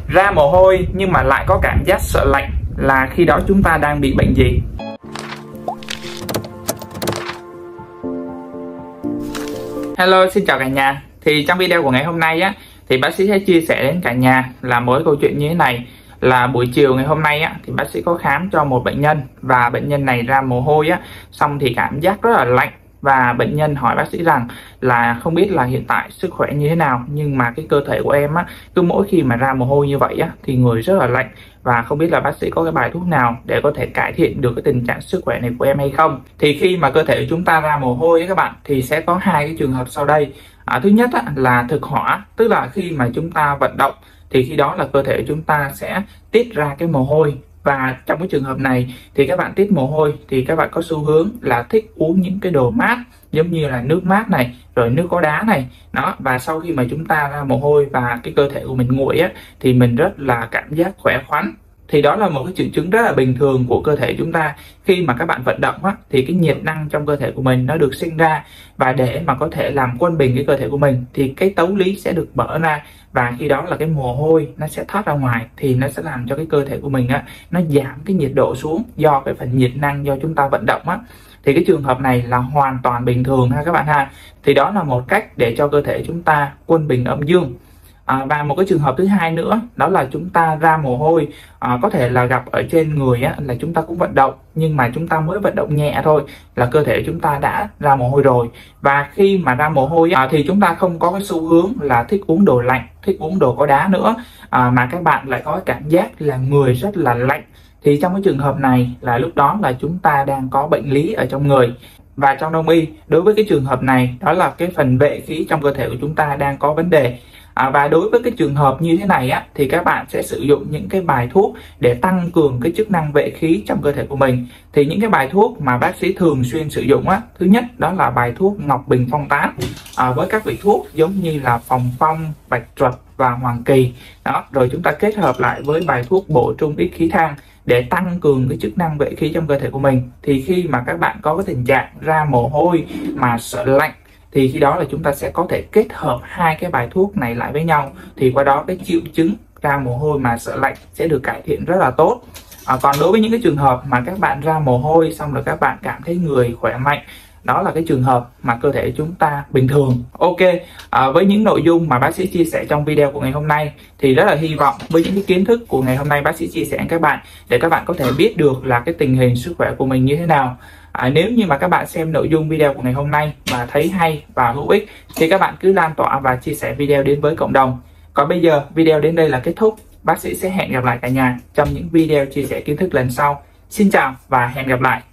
Ra mồ hôi nhưng mà lại có cảm giác sợ lạnh là khi đó chúng ta đang bị bệnh gì? Hello, xin chào cả nhà. Thì trong video của ngày hôm nay á, thì bác sĩ sẽ chia sẻ đến cả nhà là một câu chuyện như thế này. Là buổi chiều ngày hôm nay á, thì bác sĩ có khám cho một bệnh nhân, và bệnh nhân này ra mồ hôi á, xong thì cảm giác rất là lạnh. Và bệnh nhân hỏi bác sĩ rằng là không biết là hiện tại sức khỏe như thế nào, nhưng mà cái cơ thể của em á, cứ mỗi khi mà ra mồ hôi như vậy á, thì người rất là lạnh, và không biết là bác sĩ có cái bài thuốc nào để có thể cải thiện được cái tình trạng sức khỏe này của em hay không. Thì khi mà cơ thể của chúng ta ra mồ hôi ấy các bạn, thì sẽ có hai cái trường hợp sau đây. Thứ nhất á, là thực hỏa, tức là khi mà chúng ta vận động thì khi đó là cơ thể của chúng ta sẽ tiết ra cái mồ hôi. Và trong cái trường hợp này thì các bạn tiết mồ hôi thì các bạn có xu hướng là thích uống những cái đồ mát, giống như là nước mát này, rồi nước có đá này đó. Và sau khi mà chúng ta ra mồ hôi và cái cơ thể của mình nguội á, thì mình rất là cảm giác khỏe khoắn. Thì đó là một cái triệu chứng rất là bình thường của cơ thể chúng ta. Khi mà các bạn vận động á, thì cái nhiệt năng trong cơ thể của mình nó được sinh ra, và để mà có thể làm quân bình cái cơ thể của mình thì cái tấu lý sẽ được mở ra, và khi đó là cái mồ hôi nó sẽ thoát ra ngoài, thì nó sẽ làm cho cái cơ thể của mình á, nó giảm cái nhiệt độ xuống do cái phần nhiệt năng do chúng ta vận động á. Thì cái trường hợp này là hoàn toàn bình thường ha các bạn ha. Thì đó là một cách để cho cơ thể chúng ta quân bình âm dương. Và một cái trường hợp thứ hai nữa, đó là chúng ta ra mồ hôi, có thể là gặp ở trên người á, là chúng ta cũng vận động, nhưng mà chúng ta mới vận động nhẹ thôi là cơ thể chúng ta đã ra mồ hôi rồi. Và khi mà ra mồ hôi thì chúng ta không có cái xu hướng là thích uống đồ lạnh, thích uống đồ có đá nữa, mà các bạn lại có cảm giác là người rất là lạnh. Thì trong cái trường hợp này là lúc đó là chúng ta đang có bệnh lý ở trong người. Và trong đông y, đối với cái trường hợp này, đó là cái phần vệ khí trong cơ thể của chúng ta đang có vấn đề. Và đối với cái trường hợp như thế này á, thì các bạn sẽ sử dụng những cái bài thuốc để tăng cường cái chức năng vệ khí trong cơ thể của mình. Thì những cái bài thuốc mà bác sĩ thường xuyên sử dụng á, thứ nhất đó là bài thuốc Ngọc Bình Phong Tán, với các vị thuốc giống như là Phòng Phong, Bạch Truật và Hoàng Kỳ đó. Rồi chúng ta kết hợp lại với bài thuốc Bổ Trung Ích Khí Thang để tăng cường cái chức năng vệ khí trong cơ thể của mình. Thì khi mà các bạn có cái tình trạng ra mồ hôi mà sợ lạnh, thì khi đó là chúng ta sẽ có thể kết hợp hai cái bài thuốc này lại với nhau, thì qua đó cái triệu chứng ra mồ hôi mà sợ lạnh sẽ được cải thiện rất là tốt. Còn đối với những cái trường hợp mà các bạn ra mồ hôi xong rồi các bạn cảm thấy người khỏe mạnh, đó là cái trường hợp mà cơ thể chúng ta bình thường. Ok, với những nội dung mà bác sĩ chia sẻ trong video của ngày hôm nay thì rất là hy vọng với những cái kiến thức của ngày hôm nay bác sĩ chia sẻ với các bạn, để các bạn có thể biết được là cái tình hình sức khỏe của mình như thế nào. Nếu như mà các bạn xem nội dung video của ngày hôm nay mà thấy hay và hữu ích thì các bạn cứ lan tỏa và chia sẻ video đến với cộng đồng. Còn bây giờ video đến đây là kết thúc. Bác sĩ sẽ hẹn gặp lại cả nhà trong những video chia sẻ kiến thức lần sau. Xin chào và hẹn gặp lại.